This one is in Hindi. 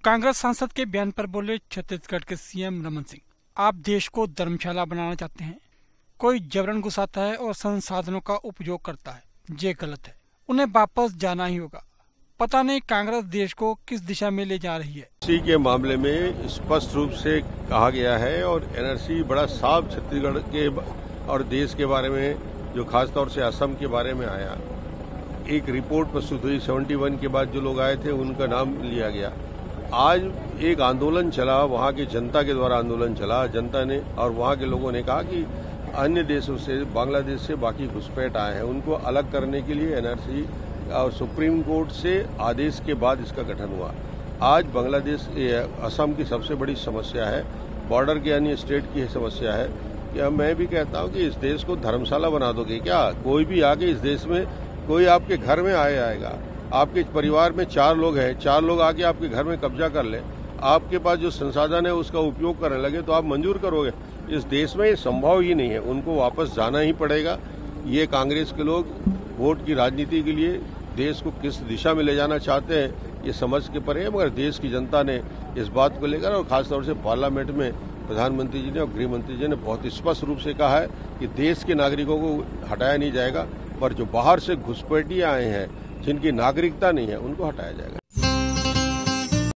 कांग्रेस सांसद के बयान पर बोले छत्तीसगढ़ के सीएम रमन सिंह, आप देश को धर्मशाला बनाना चाहते हैं। कोई जबरन घुसाता है और संसाधनों का उपयोग करता है, ये गलत है। उन्हें वापस जाना ही होगा। पता नहीं कांग्रेस देश को किस दिशा में ले जा रही है। एनआरसी के मामले में स्पष्ट रूप से कहा गया है और एनआरसी बड़ा साफ छत्तीसगढ़ के और देश के बारे में, जो खासतौर से असम के बारे में आया। एक रिपोर्ट प्रस्तुत हुई 71 के बाद जो लोग आए थे उनका नाम लिया गया। आज एक आंदोलन चला, वहां की जनता के द्वारा आंदोलन चला। जनता ने और वहां के लोगों ने कहा कि अन्य देशों से, बांग्लादेश से बाकी घुसपैठ आए हैं, उनको अलग करने के लिए एनआरसी और सुप्रीम कोर्ट से आदेश के बाद इसका गठन हुआ। आज बांग्लादेश, असम की सबसे बड़ी समस्या है, बॉर्डर के अन्य स्टेट की समस्या है। क्या मैं भी कहता हूं कि इस देश को धर्मशाला बना दोगे क्या? कोई भी आके इस देश में, कोई आपके घर में आएगा, आपके परिवार में 4 लोग हैं, 4 लोग आके आपके घर में कब्जा कर ले, आपके पास जो संसाधन है उसका उपयोग करने लगे तो आप मंजूर करोगे? इस देश में ये संभव ही नहीं है। उनको वापस जाना ही पड़ेगा। ये कांग्रेस के लोग वोट की राजनीति के लिए देश को किस दिशा में ले जाना चाहते हैं ये समझ के परे है, मगर देश की जनता ने इस बात को लेकर और खासतौर से पार्लियामेंट में प्रधानमंत्री जी ने और गृह मंत्री जी ने बहुत स्पष्ट रूप से कहा है कि देश के नागरिकों को हटाया नहीं जाएगा, पर जो बाहर से घुसपैठिए आए हैं, जिनकी नागरिकता नहीं है, उनको हटाया जाएगा।